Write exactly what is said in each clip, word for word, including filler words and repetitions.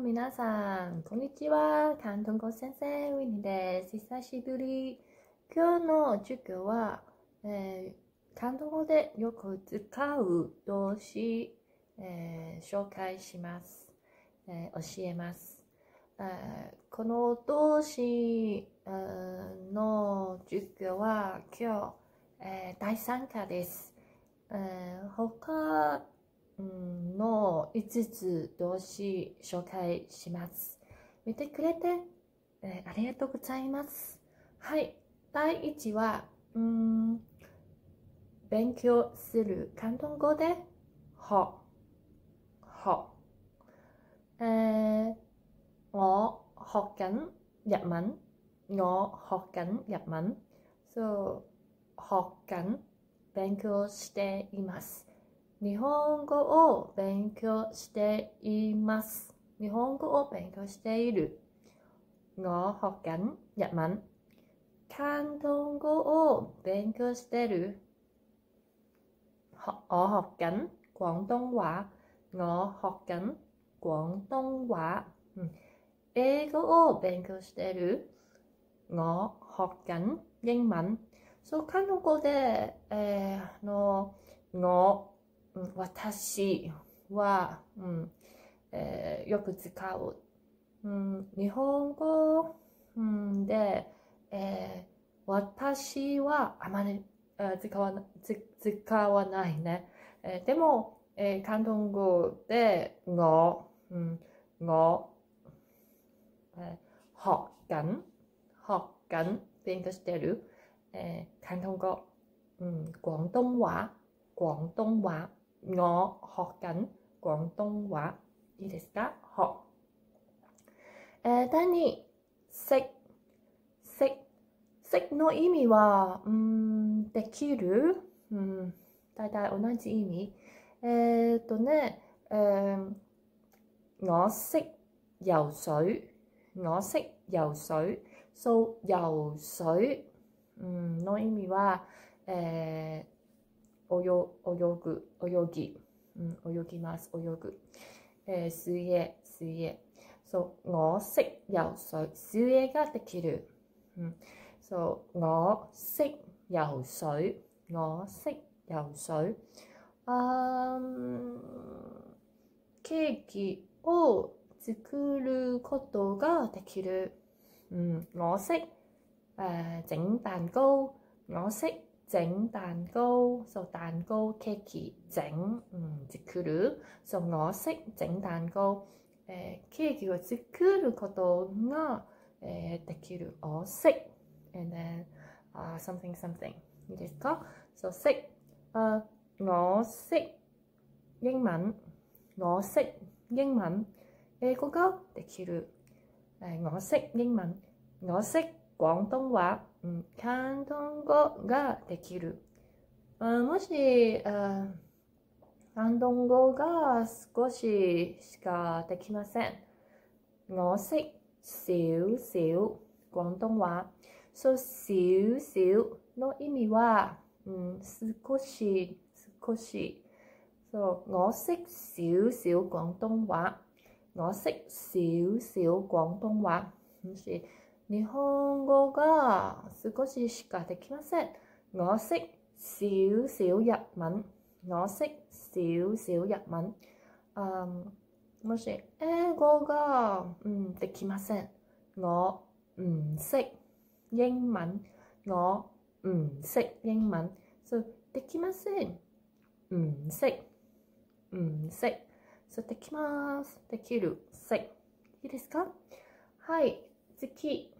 皆さん、こんにちは。広東語先生、ウィニーです。久しぶり。今日の授業は、えー、広東語でよく使う動詞、えー、紹介します、えー。教えます。えー、この動詞、えー、の授業は今日、えー、だいさんかです。えー、他のいつつ動詞紹介します。見てくれて、えー、ありがとうございます。はい。だいいちは、うん、勉強する広東語で、học học à, 我學緊日文。我學緊日文。So, 學緊勉強しています。日本語を勉強しています。日本語を勉強している。我學緊日文。広東語を勉強してる。我學緊廣東話。我學緊廣東話。うん、英語を勉強してる。我學緊英文。そう、広東語で、えー、の我私は、うんえー、よく使う、うん、日本語、うん、で、えー、私はあまり、えー、使わな、使わないね。えー、でも、えー、広東語で我、うん、我、えー、學緊、學緊勉強してる、えー、広東語、うん、廣東話、廣東話。我學緊廣東話。いいですか？學。えー、第二、識。識。識の意味は、うん、できる。うん、大体同じ意味。えー、っとね、えー、我識游水。我識游水。そう、游水、うん、の意味は、えー泳ぐ、泳ぎ、うん、泳ぎます、泳ぐ。えー、水泳、水泳。そう、我識游水、水泳ができる。うん、そう、我識游水、我識游水。あーケーキを作ることができる。うん、我識、呃、整蛋糕，我識整蛋糕，so 蛋糕 cake 整、うん、作る。so 我識整蛋糕、えー、ケーキを作ることが、えー、できる。我識 and then、uh, something something いいですか？ so 識、uh, 我識英文。我識英文。英語ができる。えー、我識英文。我識廣東話。うん、広東語ができる。あもし、あ広東語が少ししかできません。我識少少廣東話。そう、少少の意味は、うん、少し、少し。そう、我識少少廣東話。我識少少廣東話。もし日本語が少ししかできません。我識少少日文。我識少少日文。あもし英語が、うん、できません。我唔識英文。我唔識英文。そう、できません。唔識。唔識。そう、できます。できる。識。いいですか？はい。次。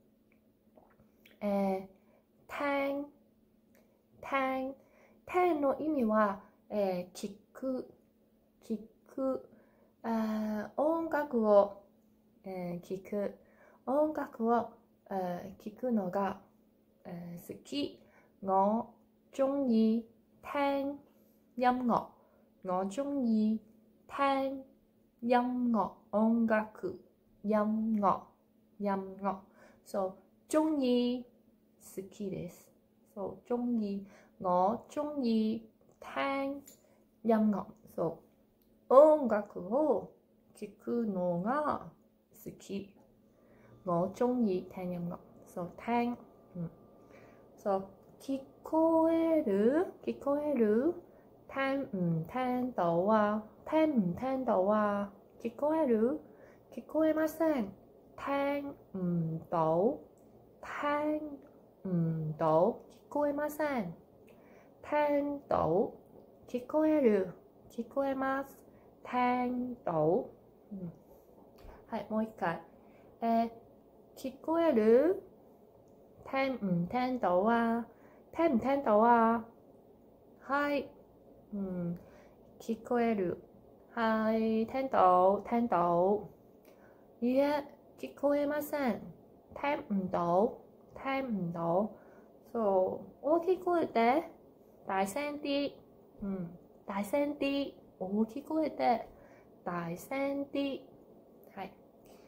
えー、聽。聽。聽の意味は、えー、聞く。聞く。あ音楽を、えー、聞く。音楽を、えー、聞くのが、えー、好き。我鍾意聽音樂。我鍾意聽音樂。音楽。音樂。音樂。So 鍾意好きです。So 鍾意我鍾意聽音樂。So 音楽を聞くのが好き。我中意聽音樂。そう、聽。うん。そう、聞こえる聞こえる聽唔聽到啊聽唔聽到啊聞こえる聞こえません。聽唔到聽唔到聞こえません。聽到聞こえる聞こえます。聽到、うん、はい、もう一回。えー、聞こえる聽唔聽到啊聽唔聽到啊はい、うん、聞こえるはい、聽到聽到いえ、聞こえません。聽唔到聽唔到そう、大きい声で大聲啲、うん、大聲啲大きい声で大聲啲はい。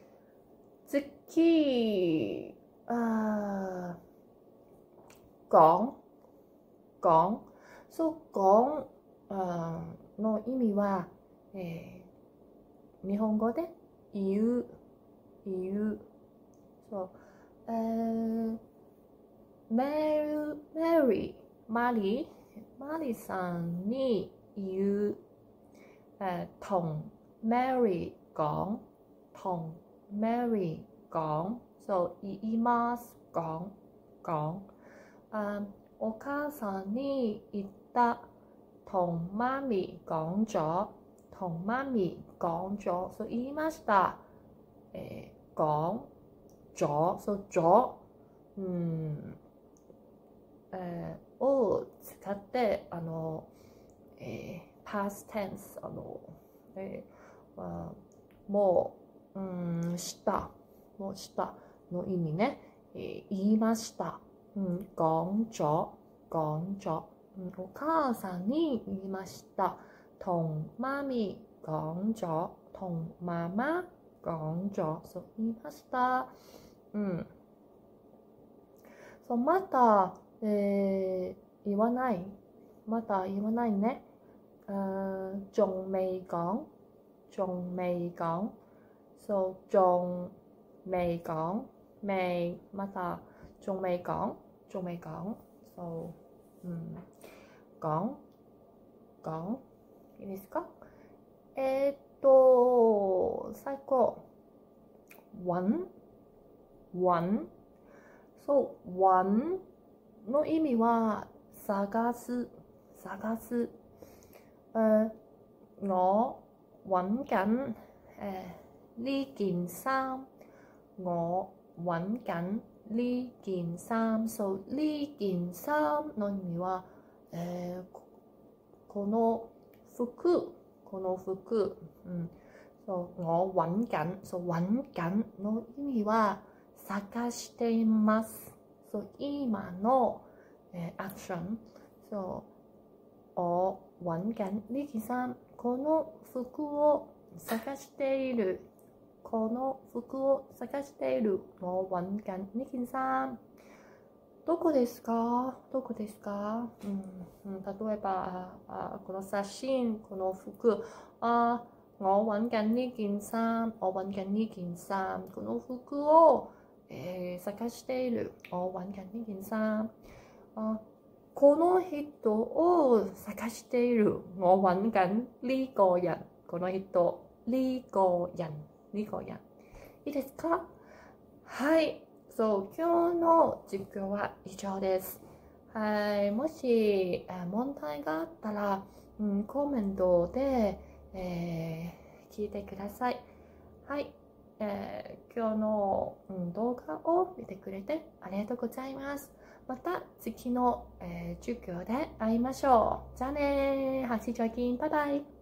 次あ講講そう講あの意味は、えー、日本語で言う言うそう、えー、メールメリーマリーマリーさんに言う、えー、同メリー講同メリー講そう言います講講あお母さんに言った同媽咪講咗同媽咪講咗そう言いました、えー、講咗そう咗うんえー、を使ってあの、えー、past tense あの、えー、あもう、うん、したもうしたの意味ね、えー、言いました、うん、講咗講咗、うん、お母さんに言いました同媽咪講咗同媽媽講咗そう言いましたうんそうまたえー、言わないまだ言わないね仲未講仲未講そう仲未講未まだ仲未講仲未講そう、うん、講講いいですかえー、っと最後揾揾そう、揾の意味は探す、探す。誒，我揾緊誒呢件衫，我揾緊呢件衫。So 呢件衫の意味は、えー、この服、この服。うん。So 我揾緊、So 揾緊の意味は探しています。そう、今の、えー、アクション。そう、我揾緊呢件衫。この服を探している。この服を探している。我揾緊呢件衫。どこですかどこですか、うんうん、例えばあこの写真、この服。あ我揾緊呢件衫。我揾緊呢件衫。この服をえー、探している。我揾緊呢件衫。あ、この人を探している。我揾緊呢個人。この人、呢個人、呢個人。いいですか？はい。そう、今日の実況は以上です。はい。もし、えー、問題があったら、うん、コメントで、えー、聞いてください。はい。えー、今日の、うん、動画を見てくれてありがとうございます。また次の、えー、授業で会いましょう。じゃあねー。下次再見。バイバイ。